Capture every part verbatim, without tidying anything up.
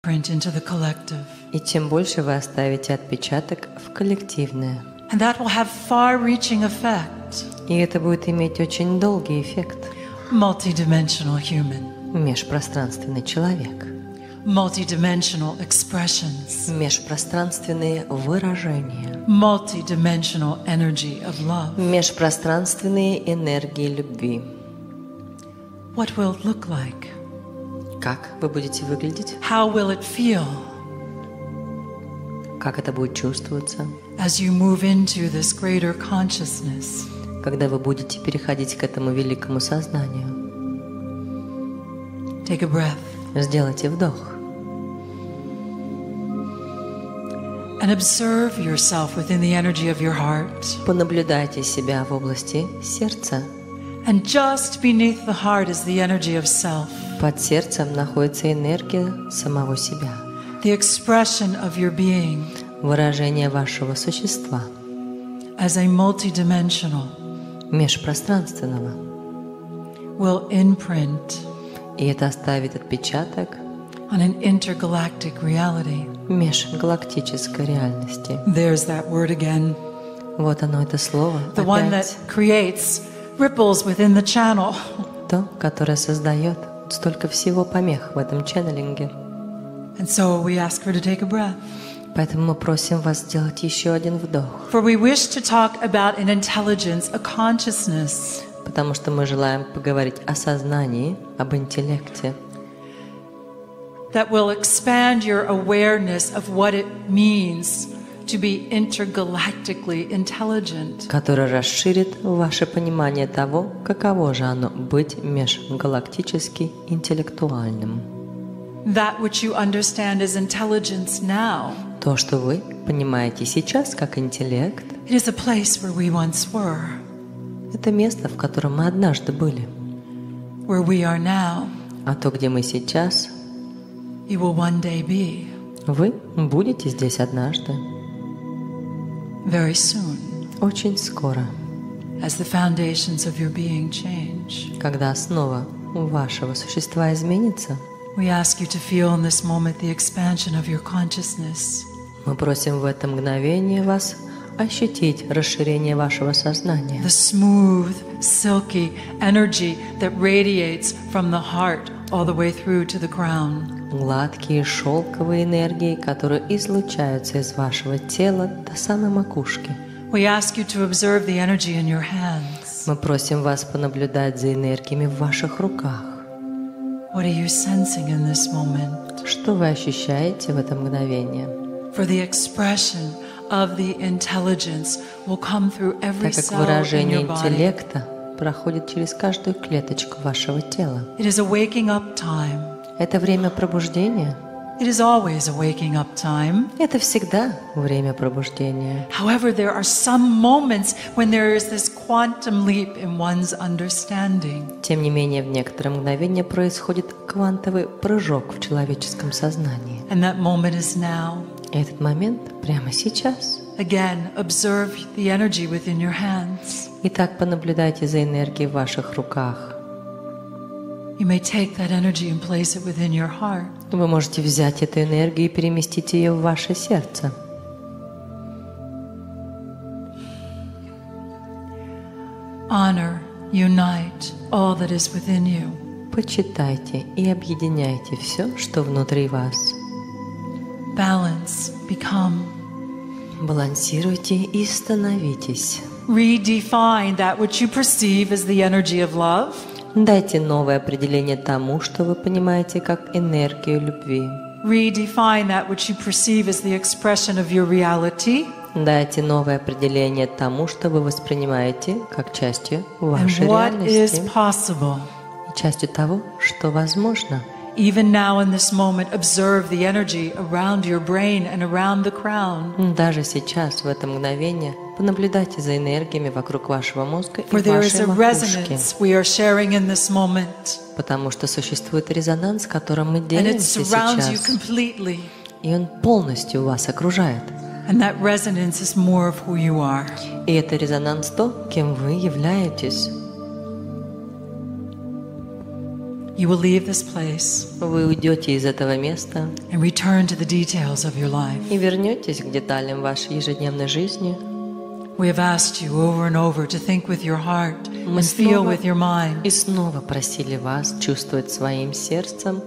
footprint into the collective. И тем больше вы оставите отпечаток в коллективное. And that will have far-reaching effect. И это будет иметь очень долгий эффект. Multidimensional human. Межпространственный человек. Multidimensional expressions. Межпространственные выражения. Multidimensional energy of love. Межпространственные энергии любви. What will it look like? Как вы будете выглядеть? How will it feel? Как это будет чувствоваться? As you move into this greater consciousness. Когда вы будете переходить к этому великому сознанию. Take a breath. Сделайте вдох. And observe yourself within the energy of your heart. Понаблюдайте себя в области сердца. And just beneath the heart is the energy of self. Под сердцем находится энергия самого себя. The expression of your being. Выражение вашего существа. As a multidimensional. Межпространственного. Will imprint. И это оставит отпечаток on an intergalactic reality. Межгалактической реальности. There's that word again. Вот оно, это слово. The one that creates ripples within the channel. То, которое создает столько всего помех в этом ченнелинге. And so we ask her to take a breath. Поэтому мы просим вас сделать еще один вдох. For we wish to talk about an intelligence, a consciousness. Потому что мы желаем поговорить о сознании, об интеллекте. That will expand your awareness of what it means to be intergalactically intelligent. Который расширит ваше понимание того, каково же оно быть межгалактически интеллектуальным. That which you understand as intelligence now. То, что вы понимаете сейчас как интеллект, it is a place where we once were. Это место, в котором мы однажды были. Where we are now. А то, где мы сейчас, you will one day be. Вы будете здесь однажды. Very soon. Очень скоро. As the foundations of your being change. Когда основа вашего существа изменится. We ask you to feel in this moment the expansion of your consciousness. Мы просим в это мгновение вас ощутить расширение вашего сознания. The smooth, silky energy that radiates from the heart all the way through to the crown. Гладкие шелковые энергии, которые излучаются из вашего тела до самой макушки. We ask you to observe the energy in your hands. Мы просим вас понаблюдать за энергиями в ваших руках. What are you sensing in this moment? Что вы ощущаете в это мгновение? For the expression of the intelligence will come through every Так как cell выражение in your body. интеллекта проходит через каждую клеточку вашего тела. It is a waking up time. Это время пробуждения. It is always a waking up time. Это всегда время пробуждения. However, there are some moments when there is this quantum leap in one's understanding. Тем не менее, в некоторые мгновения происходит квантовый прыжок в человеческом сознании. And that moment is now. И этот момент прямо сейчас. Again, observe the energy within your hands. Итак, понаблюдайте за энергией в ваших руках. You may take that energy and place it within your heart. Вы можете взять эту энергию и переместить ее в ваше сердце. Honor, unite all that is within you. Почитайте и объединяйте все, что внутри вас. Balance, become. Балансируйте и становитесь. Redefine that which you perceive as the energy of love. Дайте новое определение тому, что вы понимаете как энергию любви. Redefine that which you perceive as the expression of your reality. Дайте новое определение тому, что вы воспринимаете как частью вашей And what is реальности. possible. И частью того, что возможно. Even now in this moment, observe the energy around your brain and around the crown. Даже сейчас, в это мгновение, понаблюдайте за энергиями вокруг вашего мозга и For there is вашей a макушки. resonance we are sharing in this moment. Потому что существует резонанс, которым мы And it делимся surrounds you сейчас. completely. И он полностью вас окружает. And that resonance is more of who you are. И это резонанс то, кем вы являетесь. You will leave this place вы уйдете из этого места and return to the details of your life. и вернетесь к деталям вашей ежедневной жизни. We have asked you over and over to think with your heart Мы and feel снова with your mind. и снова просили вас чувствовать своим сердцем,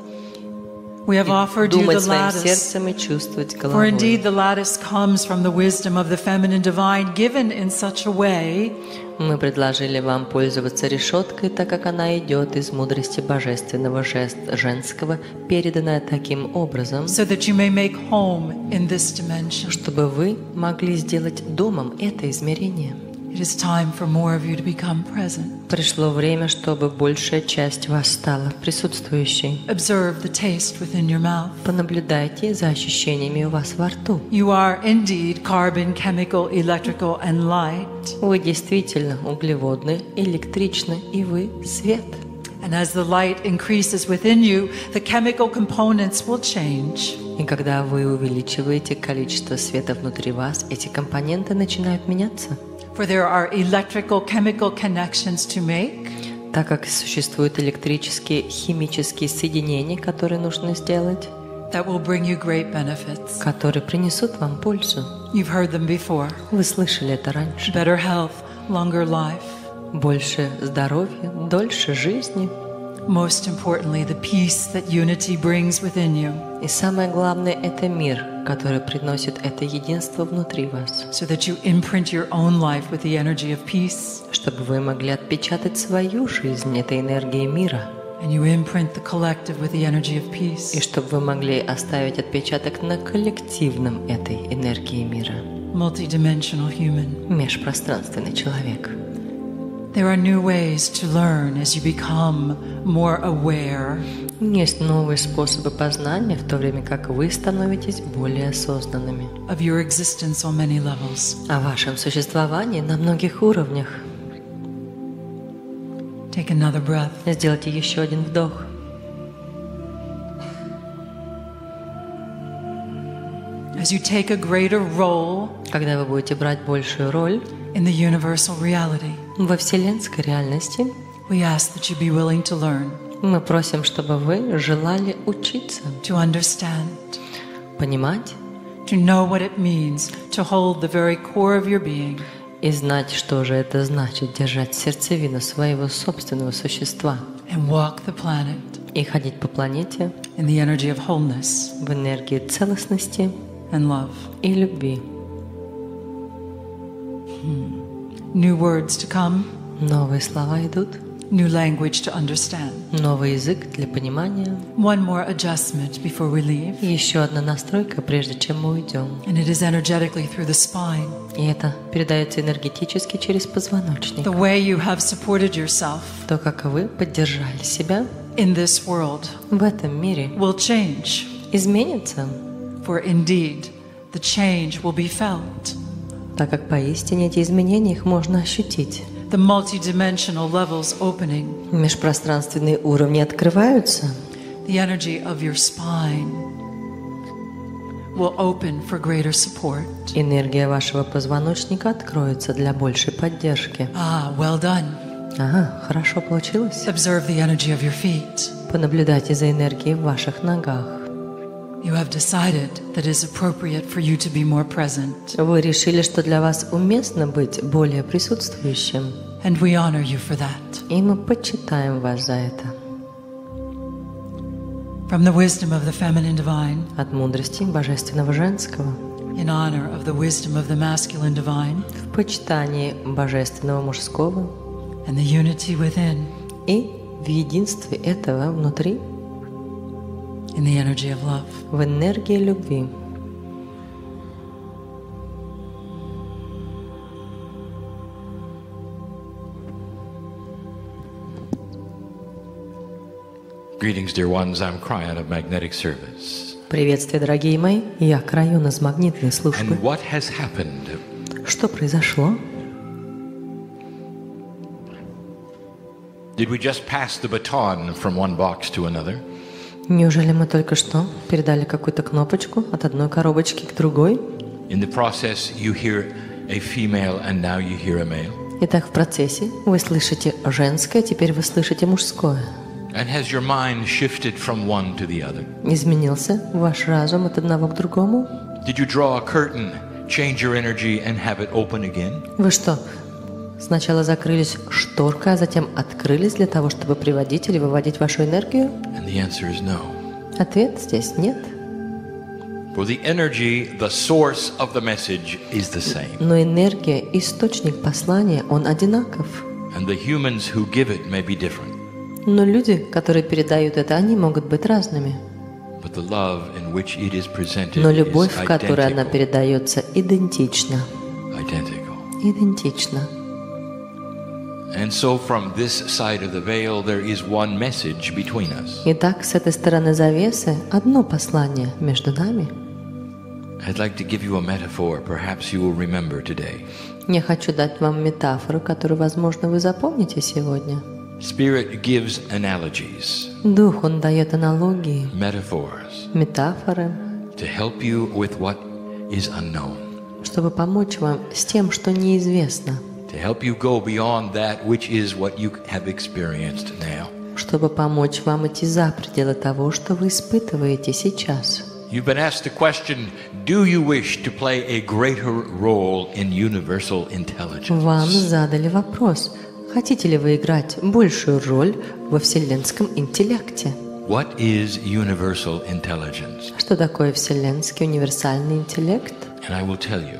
We have offered you думать the своим lattice. сердцем и чувствовать For головой. indeed the lattice comes from the wisdom of the feminine divine, given in such a way Мы предложили вам пользоваться решеткой, так как она идет из мудрости божественного жест женского, переданная таким образом, so that you may make home in this dimension. чтобы вы могли сделать домом это измерение. It is time for more of you to become present. Пришло время, чтобы большая часть вас стала присутствующей. Observe the taste within your mouth. Понаблюдайте за ощущениями у вас во рту. You are indeed carbon, chemical, electrical, and light. Вы действительно углеводны, электричны, и вы свет. And as the light increases within you, the chemical components will change. И когда вы увеличиваете количество света внутри вас, эти компоненты начинают меняться. For there are electrical, chemical connections to make. Так как существуют электрические, химические соединения, которые нужно сделать, That will bring you great benefits. которые принесут вам пользу. You've heard them before. Вы слышали это раньше. Better health, longer life. Больше здоровья, дольше жизни. Most importantly, the peace that unity brings within you, И самое главное – это мир, который приносит это единство внутри вас, so that you imprint your own life with the energy of peace, чтобы вы могли отпечатать свою жизнь этой энергией мира, and you imprint the collective with the energy of и peace. чтобы вы могли оставить отпечаток на коллективном этой энергии мира. Multidimensional human. Межпространственный человек. There are new ways to learn as you become more aware. Есть новые способы познания, в то время как вы становитесь более осознанными of your existence on many levels. о вашем существовании на многих уровнях. Take another breath. Сделайте еще один вдох. As you take a greater role Когда вы будете брать большую роль in the universal reality, во вселенской реальности, we ask that you be willing to learn, мы просим, чтобы вы желали учиться, to understand, понимать to know what it means to hold the very core of your being, и знать, что же это значит держать сердцевину своего собственного существа and walk the planet и ходить по планете in the energy of wholeness в энергии целостности and love. и любви. New words to come, Новые слова идут, new language to understand. новый язык для понимания. One more adjustment before we leave, И еще одна настройка, прежде чем мы уйдем. and it is energetically through the spine. И это передается энергетически через позвоночник. The way you have supported yourself То, как вы поддержали себя in this world в этом мире, will change, изменится, for indeed the change will be felt. так как поистине эти изменения их можно ощутить. The multidimensional levels opening, Межпространственные уровни открываются, the energy of your spine will open for greater support. энергия вашего позвоночника откроется для большей поддержки. Ah, well done. Ага, хорошо получилось. Observe the energy of your feet. Понаблюдайте за энергией в ваших ногах. You have decided that it is appropriate for you to be more present, Вы решили, что для вас уместно быть более присутствующим, and we honor you for that. и мы почитаем вас за это. From the wisdom of the feminine divine, От мудрости божественного женского, in honor of the wisdom of the masculine divine, в почитании божественного мужского and the unity within, и в единстве этого внутри, in the energy of love. в энергии любви. Greetings, dear ones. I'm Cryon of Magnetic Service. Приветствие, дорогие мои. Я Крайон из магнитной службы. And what has happened? Что произошло? Did we just pass the baton from one box to another? Неужели мы только что передали какую-то кнопочку от одной коробочки к другой? In the process, you hear a female and now you hear a male. Итак, в процессе вы слышите женское, теперь вы слышите мужское. And has your mind shifted from one to the other? Изменился ваш разум от одного к другому? Did you draw a curtain, change your energy, and have it open again? Вы что, сначала закрылись шторкой, а затем открылись для того, чтобы приводить или выводить вашу энергию? And the answer is no. Ответ здесь нет. For the energy, the source of the message is the same. Но энергия, источник послания, он одинаков. And the humans who give it may be different. Но люди, которые передают это, они могут быть разными. But the love in which it is presented Но is любовь, в которой она identical. передается, идентична. Identical. Идентична. And so from this side of the veil, there is one message between us. Итак, с этой стороны завесы одно послание между нами. I'd like to give you a metaphor perhaps you will remember today. Я хочу дать вам метафору, которую, возможно, вы запомните сегодня. Spirit gives analogies, Дух, он дает аналогии, metaphors, метафоры, to help you with what is unknown, чтобы помочь вам с тем, что неизвестно, to help you go beyond that which is what you have experienced now. чтобы помочь вам идти за пределы того, что вы испытываете сейчас. You've been asked the question, do you wish to play a greater role in universal Вам intelligence? задали вопрос, хотите ли вы играть большую роль во вселенском интеллекте? What is universal intelligence? Что такое вселенский универсальный интеллект? And I will tell you.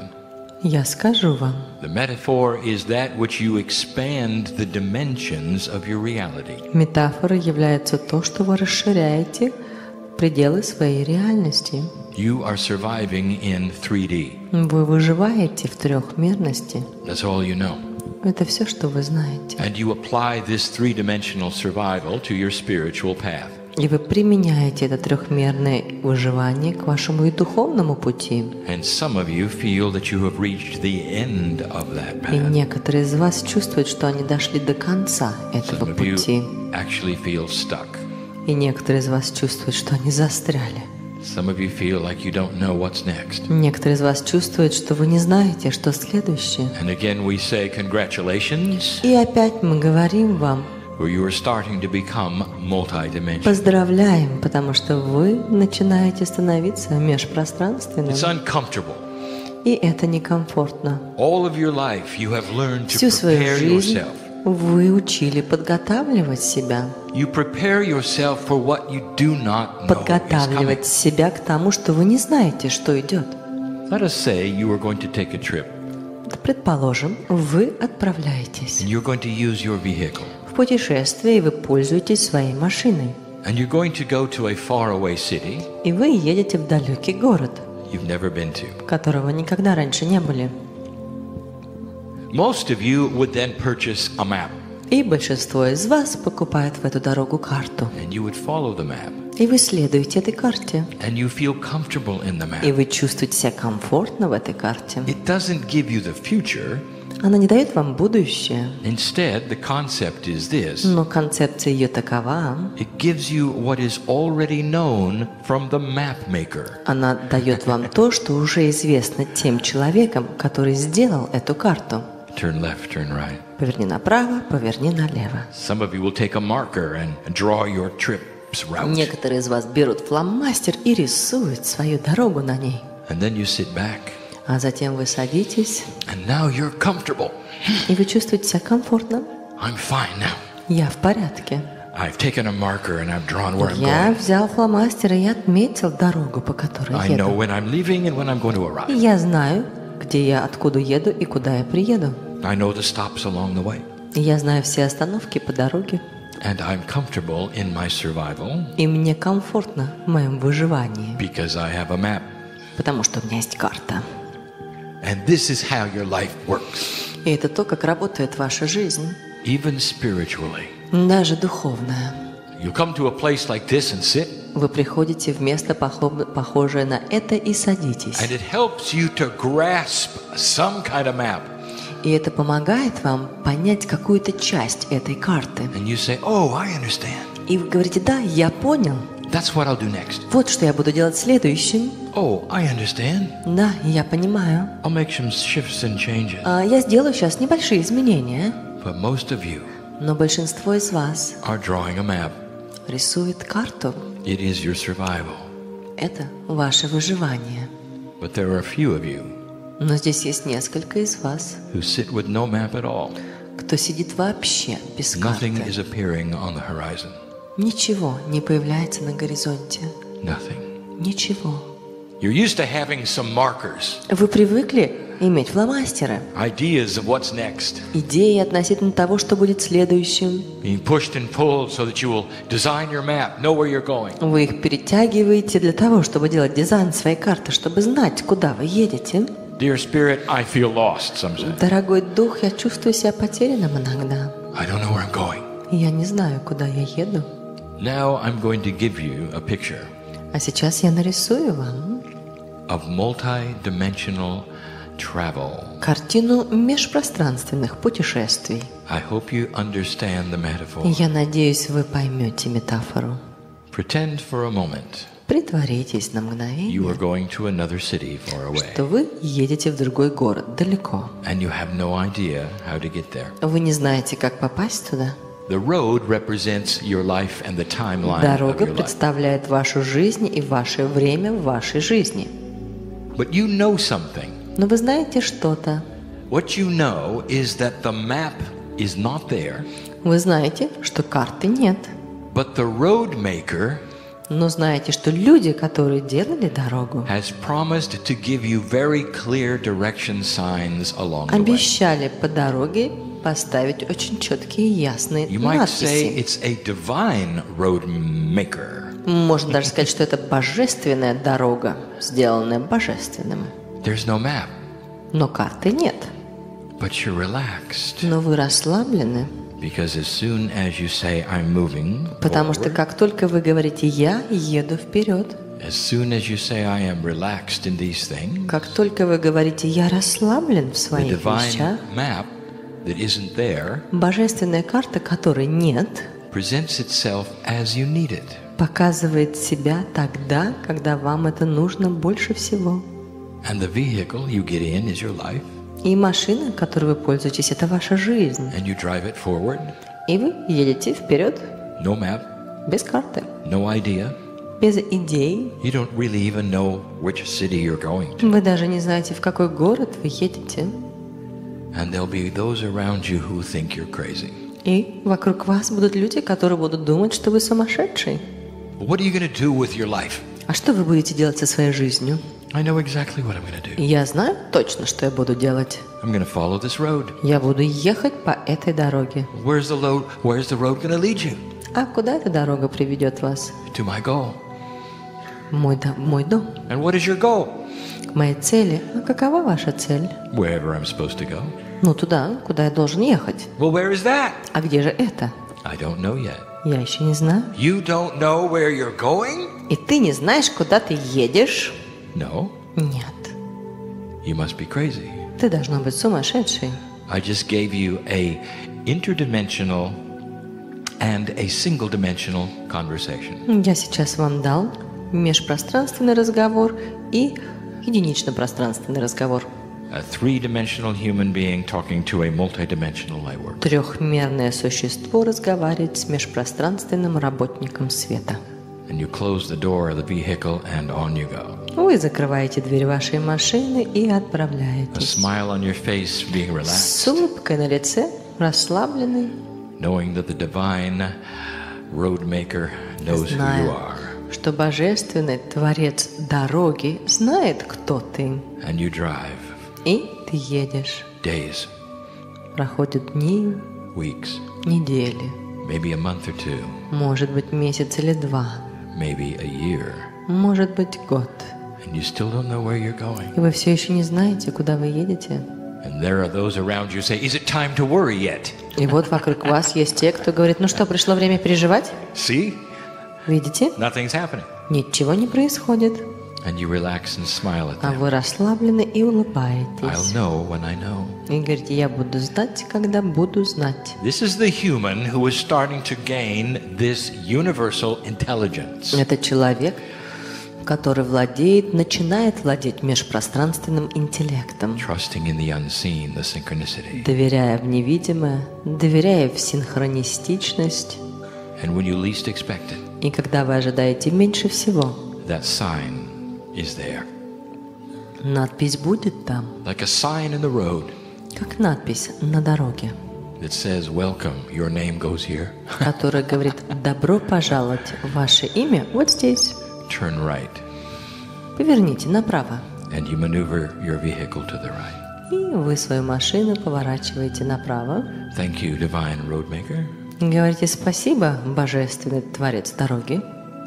Я скажу вам. The metaphor is that which you expand the dimensions of your reality. Метафора является то, что вы расширяете пределы своей реальности. You are surviving in three D. Вы выживаете в трехмерности. That's all you know. Это все, что вы знаете. And you apply this three-dimensional survival to your spiritual path. И вы применяете это трехмерное выживание к вашему и духовному пути. And some of you feel that you have reached the end of that И path. некоторые из вас чувствуют, что они дошли до конца этого Some of you пути. actually feel stuck. И некоторые из вас чувствуют, что они застряли. Some of you feel like you don't know what's next. Некоторые из вас чувствуют, что вы не знаете, что следующее. And again we say congratulations, И опять мы говорим вам, for you are starting to become multidimensional. поздравляем, потому что вы начинаете становиться межпространственным. It's uncomfortable. И это некомфортно. All of your life you have learned to Всю свою prepare жизнь yourself. вы учили подготавливать себя. You prepare yourself for what you do not know is coming. Подготавливать себя к тому, что вы не знаете, что идет. Let us say you are going to take a trip Предположим, вы отправляетесь and you're going to use your vehicle в путешествие, и вы пользуетесь своей машиной. and you're going to go to a faraway city И вы едете в далекий город, you've never been to. которого никогда раньше не были. Most of you would then purchase a map И большинство из вас покупает в эту дорогу карту. and you would follow the map И вы следуете этой карте. and you feel comfortable in the И map. вы чувствуете себя комфортно в этой карте. It doesn't give you the future. Она не дает вам будущее. Instead, the concept is this. Но концепция ее такова. It gives you what is already known from the map maker. Она дает вам то, что уже известно тем человеком, который сделал эту карту. Turn left, turn right. Поверни направо, поверни налево. Some of you will take a marker and draw your trip's route. Некоторые из вас берут фломастер и рисуют свою дорогу на ней. And then you sit back А затем вы садитесь, and now you're comfortable. и вы чувствуете себя комфортно. I'm fine now. Я в порядке. I've taken a marker and I've drawn where I'm Я going. взял фломастер и отметил дорогу, по которой I know еду. when I'm leaving and when I'm going to И arrive. я знаю, где я, откуда еду и куда я приеду. I know the stops along the way. И я знаю все остановки по дороге. And I'm comfortable in my survival И мне комфортно в моем выживании, because I have a map. потому что у меня есть карта. And this is how your life works, И это то, как работает ваша жизнь, even spiritually. даже духовная. You come to a place like this and sit, Вы приходите в место, похо- похожее на это, и садитесь. and it helps you to grasp some kind of map. И это помогает вам понять какую-то часть этой карты. And you say, oh, I understand. И вы говорите, да, я понял. That's what I'll do next. Вот что я буду делать следующим. Oh, I understand. Да, я понимаю. I'll make some shifts and changes. А, я сделаю сейчас небольшие изменения. But most of you Но большинство из вас, are drawing a map. рисует карту. It is your survival. Это ваше выживание. But there are a few of you Но здесь есть несколько из вас, who sit with no map at all. кто сидит вообще без Nothing карты. is appearing on the horizon. Ничего не появляется на горизонте. Nothing. Ничего. You're used to having some markers, Вы привыкли иметь фломастеры, ideas of what's next, идеи относительно того, что будет следующим. being pushed and pulled so that you will design your map, know where you're going. Вы их перетягиваете для того, чтобы делать дизайн своей карты, чтобы знать, куда вы едете. Dear Spirit, I feel lost, some say. Дорогой дух, я чувствую себя потерянным иногда. I don't know where I'm going. Я не знаю, куда я еду. Now I'm going to give you a picture А сейчас я нарисую вам of multi-dimensional travel. картину межпространственных путешествий. I hope you understand the metaphor. Я надеюсь, вы поймете метафору. Pretend for a moment Притворитесь на you are мгновение, going to another city far away, что вы едете в другой город, далеко. and you have no idea how to get there. Вы не знаете, как попасть туда. The road represents your life and the timeline of Дорога your life. представляет вашу жизнь и ваше время в вашей жизни. But you know something. Но вы знаете что-то. What you know is that the map is not there, Вы знаете, что карты нет. but the road maker Но знаете, что люди, которые делали дорогу, has promised to give you very clear direction signs along the way. обещали по дороге поставить очень четкие и ясные You might say надписи. it's a divine road maker. Можно даже сказать, что это божественная дорога, сделанная божественным. There's no map, Но карты нет. but you're relaxed Но вы расслаблены, because as soon as you say I'm moving потому что forward, как только вы говорите «я еду вперед», as soon as you say I am relaxed in these things, как только вы говорите «я расслаблен в the своих вещах», divine map that isn't there божественная карта, которой нет, presents itself as you need it. показывает себя тогда, когда вам это нужно больше всего. And the vehicle you get in is your life, И машина, которой вы пользуетесь, это ваша жизнь. and you drive it forward. И вы едете вперед No map, без карты, no idea. без идей. You don't really even know which city you're going to. Вы даже не знаете, в какой город вы едете. And there'll be those around you who think you're crazy. И вокруг вас будут люди, которые будут думать, что вы сумасшедший. What are you going to do with your life? А что вы будете делать со своей жизнью? I know exactly what I'm going to do. Я знаю точно, что я буду делать. I'm going to follow this road. Я буду ехать по этой дороге. Where's the road? Where's the road going to lead you? А куда эта дорога приведет вас? To my goal. Мой, до- мой дом. And what is your goal? К моей цели. А какова ваша цель? Wherever I'm supposed to go. Ну, туда, куда я должен ехать. Well, where is that? А где же это? I don't know yet. Я еще не знаю. You don't know where you're going? И ты не знаешь, куда ты едешь? No. Нет. You must be crazy. Ты должна быть сумасшедшей. I just gave you a interdimensional and a single-dimensional conversation. Я сейчас вам дал межпространственный разговор и единично-пространственный разговор. A three-dimensional human being talking to a multi-dimensional light worker. Трехмерное существо разговаривает с межпространственным работником света. And you close the door of the vehicle and on you go. Вы закрываете дверь вашей машины и A отправляетесь. smile on your face, being С relaxed, улыбкой на лице, расслабленный, knowing that the divine road maker knows who you зная, are. что божественный Творец дороги знает, кто ты. And you drive И ты едешь. days, Проходят дни, weeks, недели, maybe a month or two, может быть, месяц или два, maybe a year, может быть, год. and you still don't know where you're going. И вы все еще не знаете, куда вы едете. And there are those around you who say, is it time to worry yet? И вот вокруг вас есть те, кто говорит, ну что, пришло время переживать? See? Видите? Nothing's happening. Ничего не происходит. And you relax and smile at А them. вы расслаблены и I'll улыбаетесь. know when I know. И говорите, я буду знать, когда буду знать. This is the human who is starting to gain this universal intelligence. Это человек, который владеет, начинает владеть межпространственным интеллектом, Trusting in the unseen, the synchronicity. доверяя в невидимое, доверяя в синхронистичность. And when you least expect it, И когда вы ожидаете меньше всего, that sign is there. надпись будет там, Like a sign in the road как надпись на дороге, that says, welcome, your name goes here. которая говорит «Добро пожаловать, ваше имя вот здесь». Turn right. Поверните направо. And you maneuver your vehicle to the right. И вы свою машину поворачиваете направо. Thank you, Divine Roadmaker. Говорите «Спасибо, божественный творец дороги».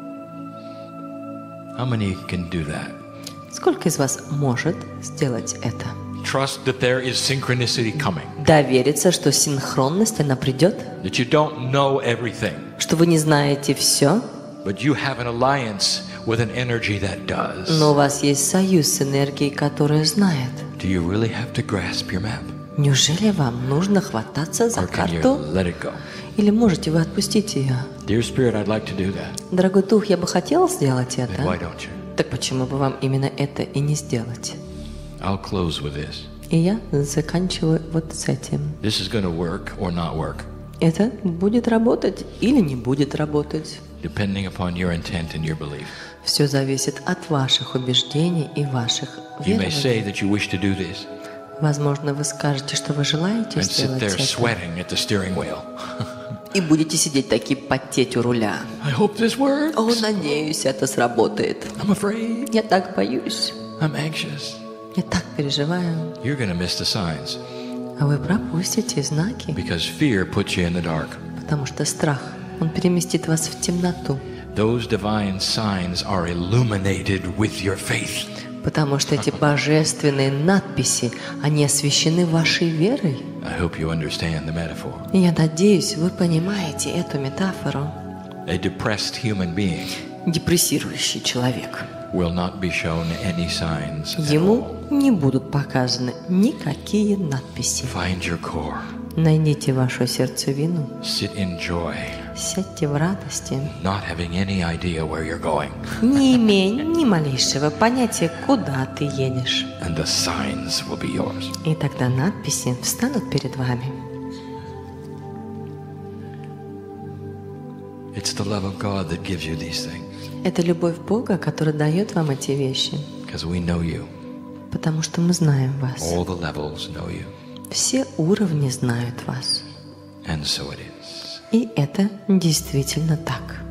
How many can do that? Сколько из вас может сделать это? Trust that there is synchronicity coming. Довериться, что синхронность, она придет, That you don't know everything, что вы не знаете все, but you have an alliance with an energy that does. но у вас есть союз с энергией, которая знает. Do you really have to grasp your map? Неужели вам нужно хвататься за Or can you карту? let it go? Или можете вы отпустить ее? Dear Spirit, I'd like to do that. Дорогой дух, я бы хотел сделать Then why это. don't you? Так почему бы вам именно это и не сделать? I'll close with this. И я заканчиваю вот с этим. This is going to work or not work, Это будет работать или не будет работать. depending upon your intent and your belief. Все зависит от ваших убеждений и ваших You may верований. say that you wish to do this Возможно, вы скажете, что вы желаете and sit сделать there это. sweating at the steering wheel. И будете сидеть такие потеть у руля. I hope this works. О, надеюсь, это сработает. I'm afraid. Я так боюсь. I'm anxious. Я так переживаю. You're going to miss the signs А вы пропустите знаки, because fear puts you in the dark. потому что страх, он переместит вас в темноту. Those divine signs are illuminated with your faith. Потому что эти божественные надписи, они освящены вашей верой. I hope you understand the metaphor. И я надеюсь, вы понимаете эту метафору. A depressed human being Депрессирующий человек. will not be shown any signs at Ему all. не будут показаны никакие надписи. Find your core. Найдите вашу сердцевину, Sit in joy, сядьте в радости, not having any idea where you're going. не имея ни малейшего понятия, куда ты едешь. And the signs will be yours. И тогда надписи встанут перед вами. It's the love of God that gives you these things Это любовь Бога, которая дает вам эти вещи, because we know you. потому что мы знаем вас. All the levels know you. Все уровни знают вас. And so it is. И это действительно так.